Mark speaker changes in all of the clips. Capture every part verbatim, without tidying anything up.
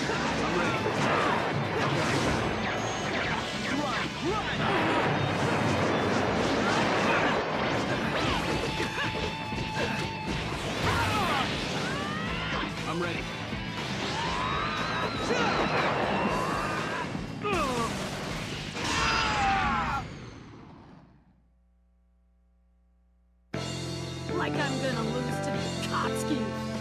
Speaker 1: I'm ready.
Speaker 2: Like I'm gonna lose to Katsuki.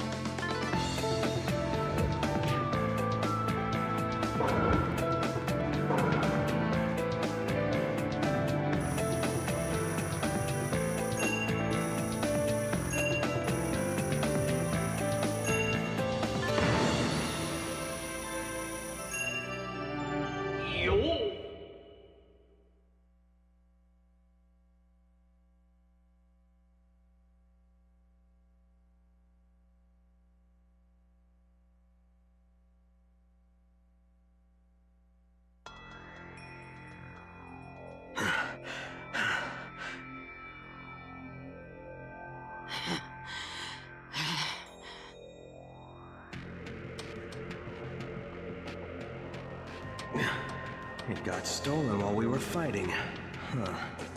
Speaker 3: It got stolen while we were fighting. Huh.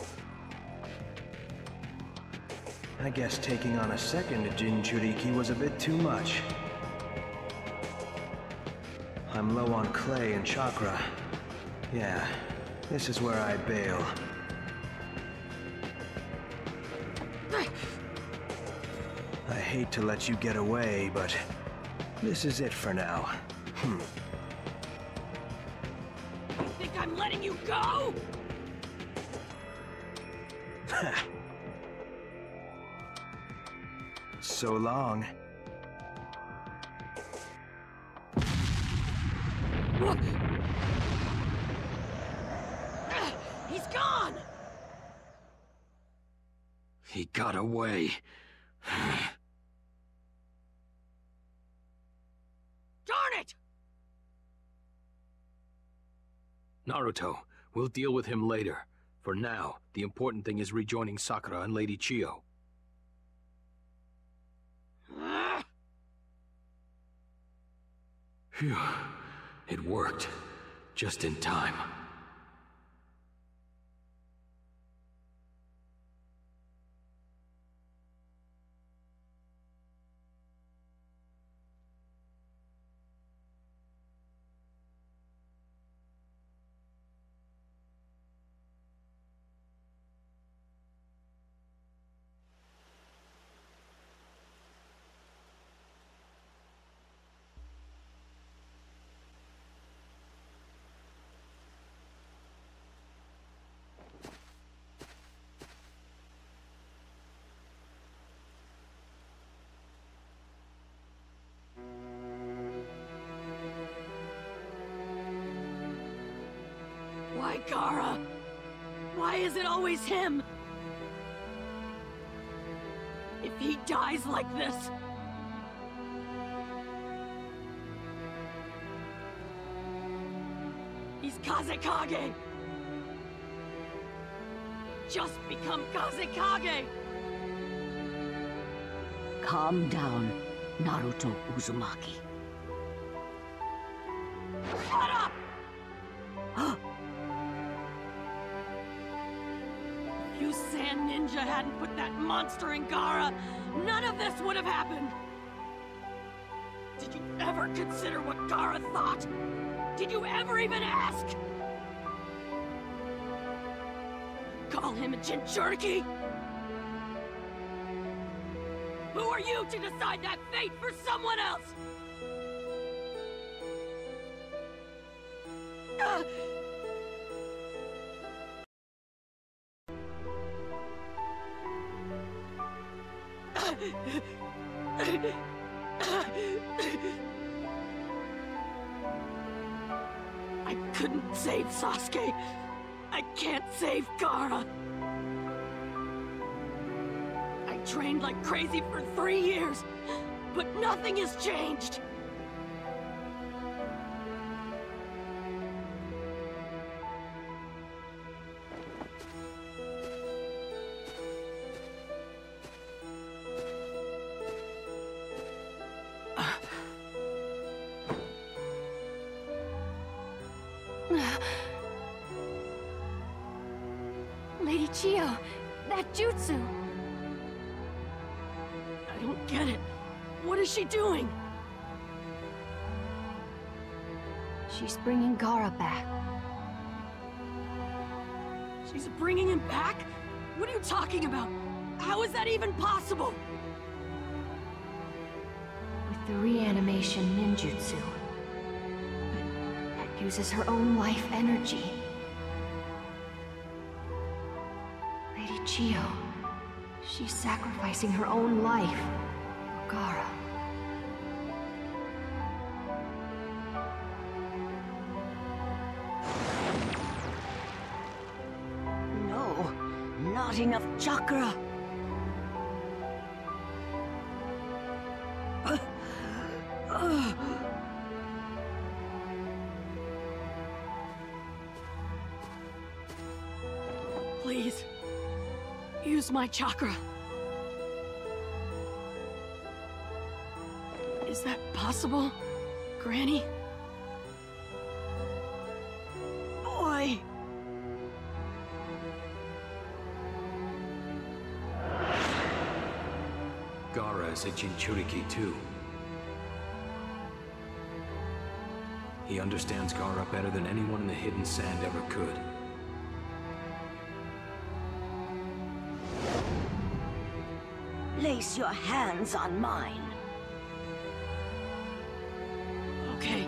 Speaker 3: I guess taking on a second Jinchuriki was a bit too much. I'm low on clay and chakra. Yeah, this is where I bail. I hate to let you get away, but this is it for now. Hmm.
Speaker 2: I'm letting you go!
Speaker 3: So long.
Speaker 2: What? He's gone!
Speaker 1: He got away.
Speaker 2: Darn it!
Speaker 1: Naruto, we'll deal with him later. For now, the important thing is rejoining Sakura and Lady Chiyo. Phew. It worked. Just in time.
Speaker 2: Why Gaara? Why is it always him? If he dies like this... He's Kazekage! Just become Kazekage!
Speaker 4: Calm down, Naruto Uzumaki.
Speaker 2: Shut up! If you Sand Ninja hadn't put that monster in Gaara, none of this would have happened! Did you ever consider what Gaara thought? Did you ever even ask? Call him a Jinchuriki? Who are you to decide that fate for someone else? Uh, I couldn't save Sasuke. I can't save Gaara. I trained like crazy for three years, but nothing has changed. Lady Chiyo, that jutsu! I don't get it. What is she doing?
Speaker 5: She's bringing Gaara back.
Speaker 2: She's bringing him back? What are you talking about? How is that even possible?
Speaker 5: With the reanimation ninjutsu. But that uses her own life energy. Lady Chiyo, she's sacrificing her own life for Gaara.
Speaker 4: No, not enough chakra.
Speaker 2: Please, use my chakra. Is that possible, Granny? Boy!
Speaker 1: Gaara is a Jinchuriki too. He understands Gaara better than anyone in the Hidden Sand ever could.
Speaker 4: Place your hands on mine.
Speaker 2: Okay.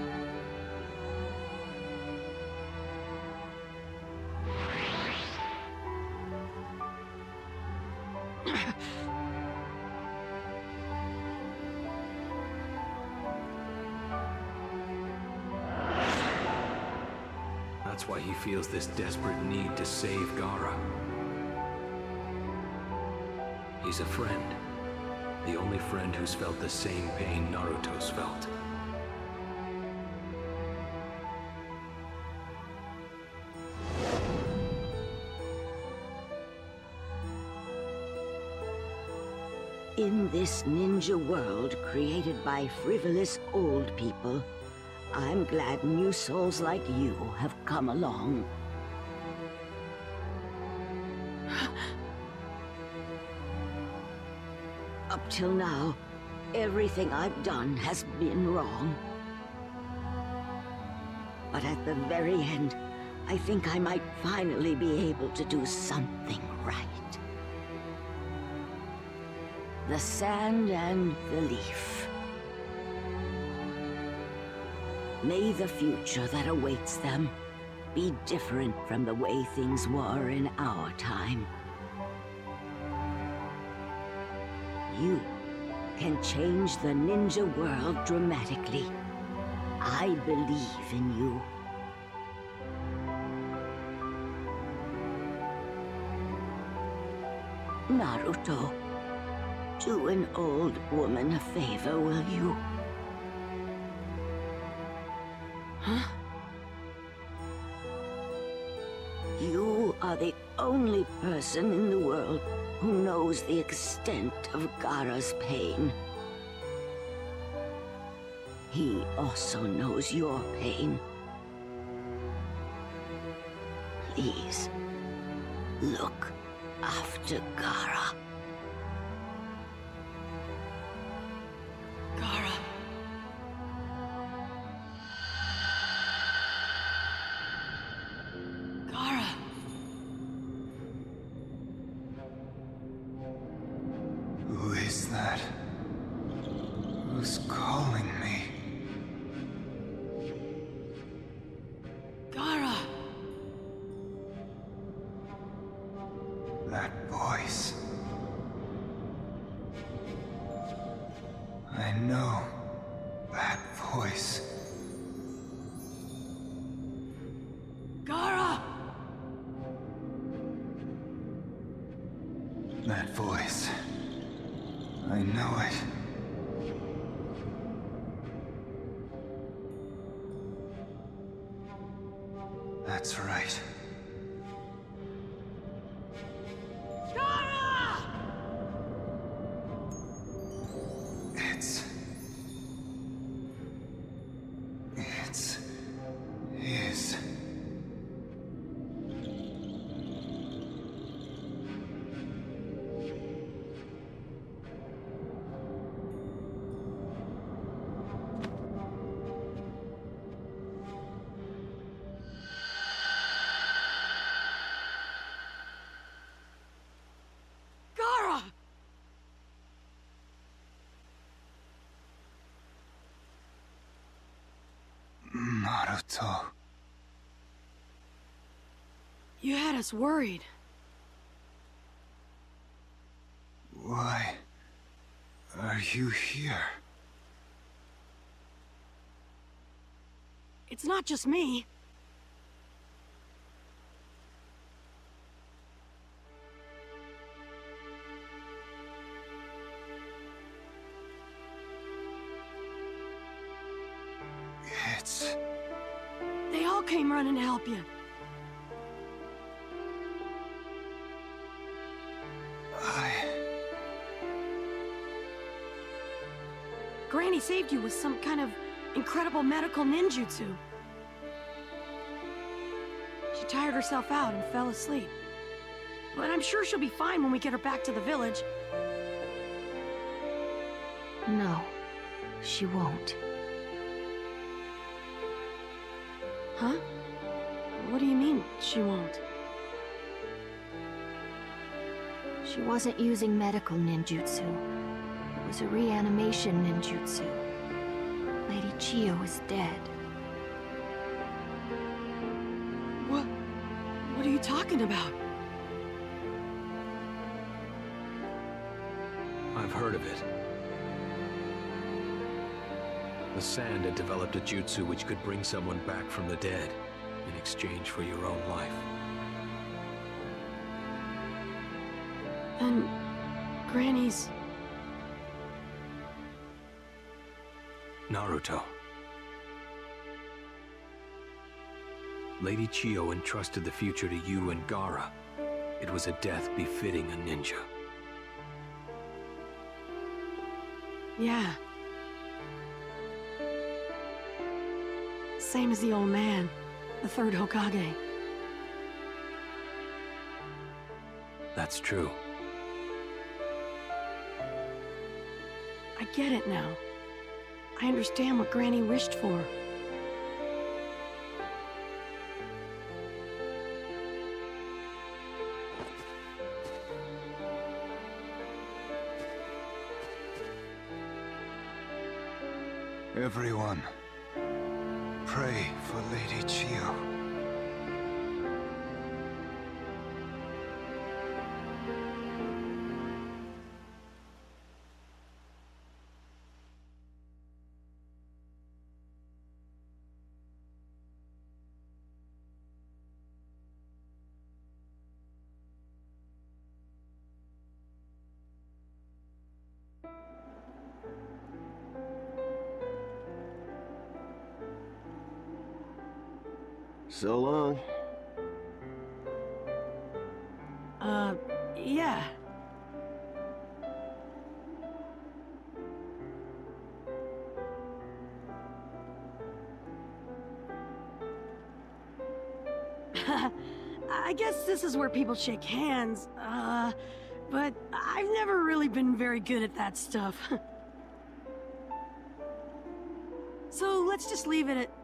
Speaker 1: That's why he feels this desperate need to save Gaara. He's a friend. The only friend who's felt the same pain Naruto's felt.
Speaker 4: In this ninja world created by frivolous old people, I'm glad new souls like you have come along. Up till now, everything I've done has been wrong. But at the very end, I think I might finally be able to do something right. The sand and the leaf. May the future that awaits them be different from the way things were in our time. You can change the ninja world dramatically. I believe in you. Naruto, do an old woman a favor, will you?
Speaker 2: Huh?
Speaker 4: You are the only person in the world who knows the extent of Gaara's pain. He also knows your pain. Please, look after Gaara.
Speaker 2: Gaara. Gaara.
Speaker 3: Who is that? Who's calling me?
Speaker 2: Gaara.
Speaker 3: That voice. I know that voice.
Speaker 2: Gaara.
Speaker 3: That voice. I know it. That's right.
Speaker 2: Gaara!
Speaker 3: It's... It's... his
Speaker 6: Naruto.
Speaker 2: You had us worried.
Speaker 6: Why are you here?
Speaker 2: It's not just me.
Speaker 6: It's...
Speaker 2: They all came running to help you.
Speaker 6: I...
Speaker 2: Granny saved you with some kind of incredible medical ninjutsu. She tired herself out and fell asleep. But I'm sure she'll be fine when we get her back to the village.
Speaker 5: No, she won't.
Speaker 2: Huh? What do you mean, she won't?
Speaker 5: She wasn't using medical ninjutsu. It was a reanimation ninjutsu. Lady Chiyo is dead.
Speaker 2: What? What are you talking about?
Speaker 1: I've heard of it. The Sand had developed a jutsu which could bring someone back from the dead in exchange for your own life.
Speaker 2: And Granny's...
Speaker 1: Naruto. Lady Chiyo entrusted the future to you and Gaara. It was a death befitting a ninja.
Speaker 2: Yeah. Same as the old man, the third Hokage.
Speaker 1: That's true.
Speaker 2: I get it now. I understand what Granny wished for.
Speaker 6: Everyone, pray for Lady Chiyo.
Speaker 3: So long.
Speaker 2: Uh, yeah. I guess this is where people shake hands, uh, but I've never really been very good at that stuff. So let's just leave it at